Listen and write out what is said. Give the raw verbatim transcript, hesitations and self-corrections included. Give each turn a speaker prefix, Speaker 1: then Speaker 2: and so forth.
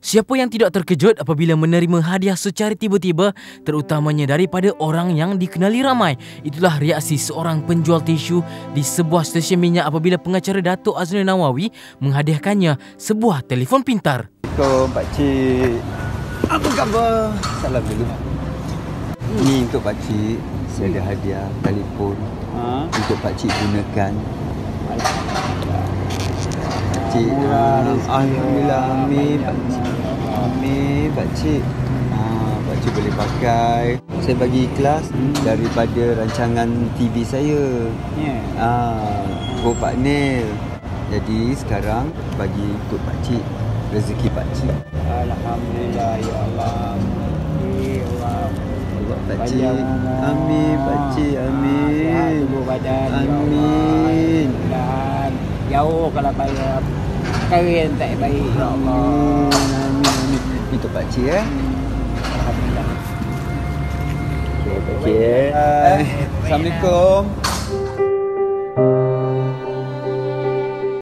Speaker 1: Siapa yang tidak terkejut apabila menerima hadiah secara tiba-tiba, terutamanya daripada orang yang dikenali ramai? Itulah reaksi seorang penjual tisu di sebuah stesen minyak apabila pengacara Datuk Azrul Nawawi menghadiahkannya sebuah telefon pintar.
Speaker 2: Assalamualaikum pakcik. Apa khabar? Salam dulu. Hmm. Ni untuk pakcik, saya ada hadiah telefon ha? Untuk pakcik gunakan. Pakcik, alhamdulillah, amin pakcik. Amin pakcik. Ha, pakcik boleh pakai. Saya bagi ikhlas hmm. daripada rancangan T V saya. Ya. Yeah. Ha, Go Pak Nil. Jadi sekarang bagi untuk pakcik, rezeki pakcik.
Speaker 3: Alhamdulillah ya Allah. Ya Allah.
Speaker 2: Allah pakcik. Amin pakcik. Amin.
Speaker 3: Sihat tubuh badan.
Speaker 2: Amin.
Speaker 3: Dan jauh kalau bayar perkara tak baik ya Allah.
Speaker 2: Amin. Amin. Itu pakcik eh.
Speaker 3: Alhamdulillah.
Speaker 2: Okey pakcik. Assalamualaikum.